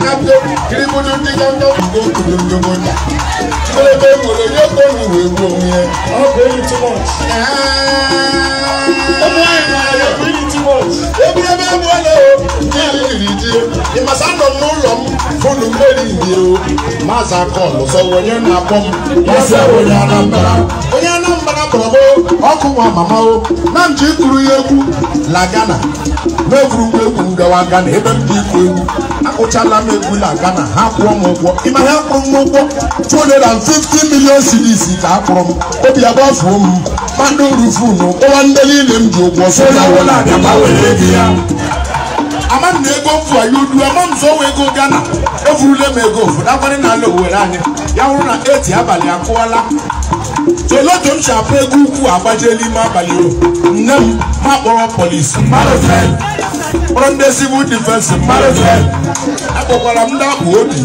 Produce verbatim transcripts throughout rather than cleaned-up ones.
hapo kiribudu ndigango ngokudumbonda Bebe molo yoko ni wewo ye oh really too much ah really too much ebi ebe molo kiri kiri e masando nulo fonu meri ndi o maza call so wonye na bom yase wonya nambara wonya nambara brabo oku wa mama o na nji kuru yegu la Ghana mevuru egwu ngawa Ghana ebe m dị ikwu egwu akụchala m egwu la Ghana ha kwụọ m ụgwọ ịma ha kwụrụ m ụgwọ two hundred fifty million cedis ka akwụrụ m obi agbafuo m mmadụ rufu n'ụkpọwa ndị niile m ji ụgwọ so na wụla abịa were ego ya ama m na ego mfu ayudu ama m zo ego Ghana evurule m ego ofu n'abalị n'ala Owerri anyị ya hụrụ na eti abalị akụọla Toloto m shapụ ego ukwu agbaje n'ime abalị o nne m ma kpọrọ polisi kpọrọ ndị civil defense akpọkwara m ndị akpụ obi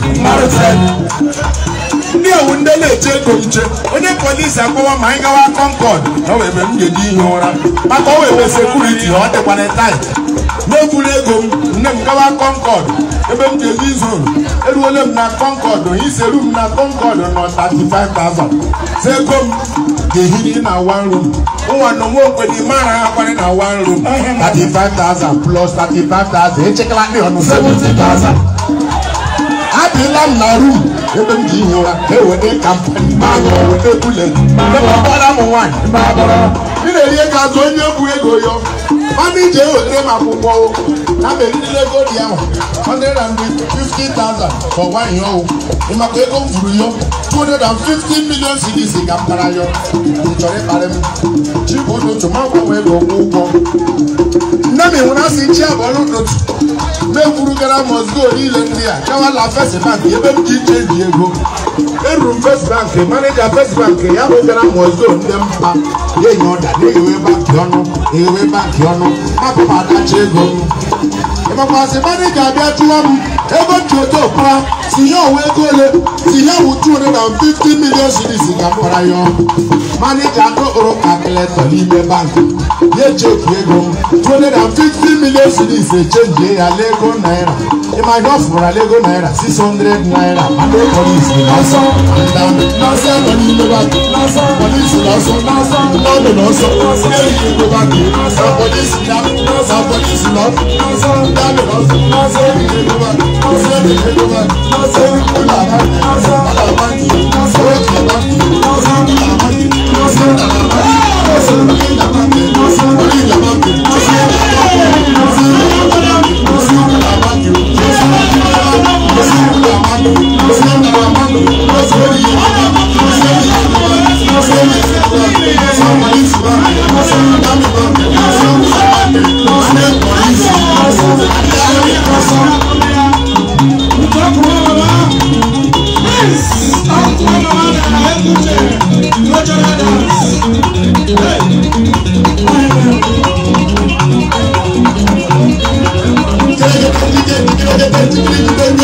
ndị ewu ndị na-eche ego nche onye polisi akpọwa ma anyị gawa Concord na ọ ebe m ga-eji ihe ụra maka ọ webe sekuriti ọ dịkwana tait n'eburu ego m nne m gawa Concord ebe m ga-eji zonu eruole m na Concord onye iseru m na Concord nọ thirty-five thousand so ego m ga-ehiri na one room nwa nọ nwa okwedi mara ha kwari na one room thirty-five thousand plus thirty-five thousand echekala ndị ọnụ seventy thousand adịla m na room ebe m ji ihe ụra ewede kampani wede bulet ebọbara m nwaanyị ị na-eri ego azụ onye bụ ego yo mana iji ewetere m akwụkwọ na meriri ego dị ahụ one hundred fifty thousand for nwaanyị ọwụ ịmaka ego m furu yo two hundred fifty million cedis ka m tara yo chọrọ ịkparị m chibudu tụmakwanwe ego kwụ ụgwọ nne m ịhụrụ asị chi abụọ n'ụtụtụ mefuru gara Moscow niile ndị a kawala First Bank ebe m ji iche ji ego eruru m First Bank maneja First Bank ya bụ gara Moscow ndị mpa ya enye ọda na-ewe bankị ọnụ ewe bankị ọnụ mapụma adachi ego m ịmakwasị maneja abịa chụwa m ego nchioto para si ya owe ego ole si ya wụ two hundred fifty million cedis ka m para ya maneja atụkpụrụ kalkụletọ n'ime bankị ya echefu ego m two hundred fifty million cedis echenjie ya lego naira ịma ihe ọ fụrụ lego naira six hundred naira mana polisi n'ọsọ n'ọsọ nọ n'ime bankị polisi n'ọsọ n'ọdụ n'ọsọ eyi ego bankị na polisi na polisi n'ọsọ ndadụ n'ọsọ eyi ego bankị eyi ego bankị eyi ụlọ abaghị ụlọ abaghị oge bankị ụlọ abaghị ụlọ Thank you.